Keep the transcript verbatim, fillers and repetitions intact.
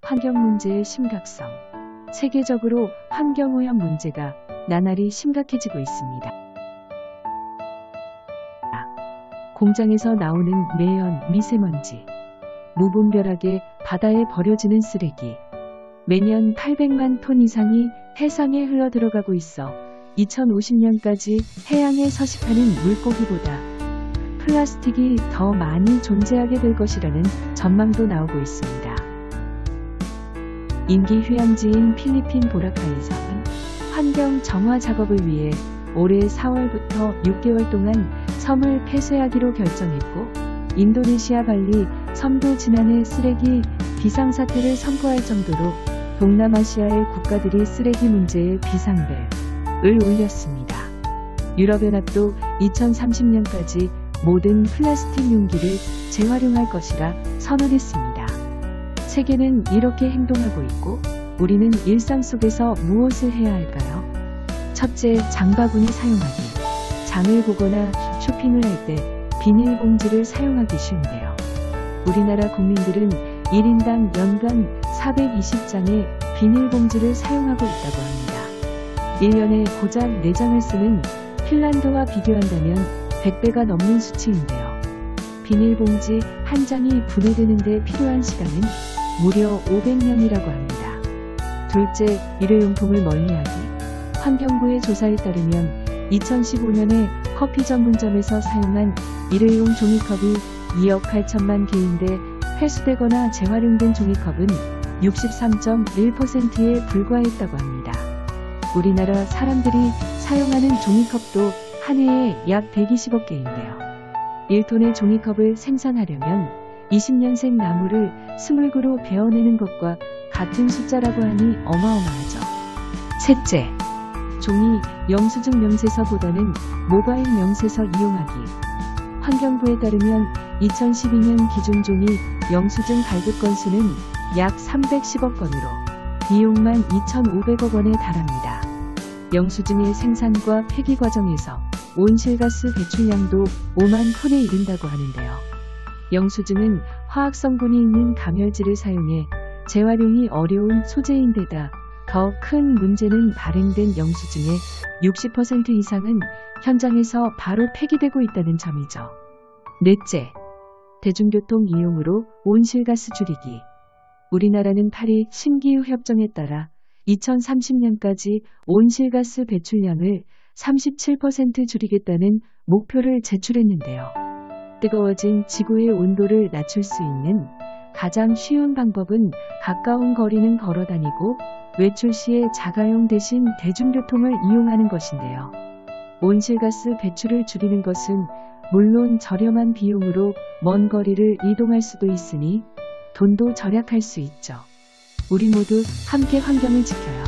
환경 문제의 심각성. 세계적으로 환경오염 문제가 나날이 심각해지고 있습니다. 공장에서 나오는 매연, 미세먼지, 무분별하게 바다에 버려지는 쓰레기. 매년 팔백만 톤 이상이 해상에 흘러들어가고 있어 이천오십 년까지 해양에 서식하는 물고기보다 플라스틱이 더 많이 존재하게 될 것이라는 전망도 나오고 있습니다. 임기 휴양지인 필리핀 보라카이 섬은 환경 정화 작업을 위해 올해 사월부터 육 개월 동안 섬을 폐쇄하기로 결정했고, 인도네시아 발리 섬도 지난해 쓰레기 비상사태를 선포할 정도로 동남아시아의 국가들이 쓰레기 문제에 비상벨을 울렸습니다. 유럽연합도 이천삼십 년까지 모든 플라스틱 용기를 재활용할 것이라 선언했습니다. 세계는 이렇게 행동하고 있고 우리는 일상 속에서 무엇을 해야 할까요? 첫째, 장바구니 사용하기. 장을 보거나 쇼핑을 할 때 비닐봉지를 사용하기 쉬운데요. 우리나라 국민들은 일 인당 연간 사백이십 장의 비닐봉지를 사용하고 있다고 합니다. 일 년에 고작 네 장을 쓰는 핀란드와 비교한다면 백 배가 넘는 수치인데요. 비닐봉지 한 장이 분해되는 데 필요한 시간은 무려 오백 년이라고 합니다. 둘째, 일회용품을 멀리하기. 환경부의 조사에 따르면 이천십오 년에 커피 전문점에서 사용한 일회용 종이컵이 이억 팔천만 개인데 회수되거나 재활용된 종이컵은 육십삼 점 일 퍼센트에 불과했다고 합니다. 우리나라 사람들이 사용하는 종이컵도 한 해에 약 백이십억 개인데요. 일 톤의 종이컵을 생산하려면 이십 년생 나무를 이십 그루 베어내는 것과 같은 숫자라고 하니 어마어마하죠. 셋째, 종이 영수증 명세서보다는 모바일 명세서 이용하기. 환경부에 따르면 이천십이 년 기준 종이 영수증 발급 건수는 약 삼백십억 건으로 비용만 이천오백억 원에 달합니다. 영수증의 생산과 폐기 과정에서 온실가스 배출량도 오만 톤에 이른다고 하는데요. 영수증은 화학성분이 있는 감열질을 사용해 재활용이 어려운 소재인데다 더 큰 문제는 발행된 영수증의 육십 퍼센트 이상은 현장에서 바로 폐기되고 있다는 점이죠. 넷째, 대중교통 이용으로 온실가스 줄이기. 우리나라는 파리 신기후협정에 따라 이천삼십 년까지 온실가스 배출량을 삼십칠 퍼센트 줄이겠다는 목표를 제출했는데요. 뜨거워진 지구의 온도를 낮출 수 있는 가장 쉬운 방법은 가까운 거리는 걸어 다니고 외출 시에 자가용 대신 대중교통을 이용하는 것인데요. 온실가스 배출을 줄이는 것은 물론 저렴한 비용으로 먼 거리를 이동할 수도 있으니 돈도 절약할 수 있죠. 우리 모두 함께 환경을 지켜요.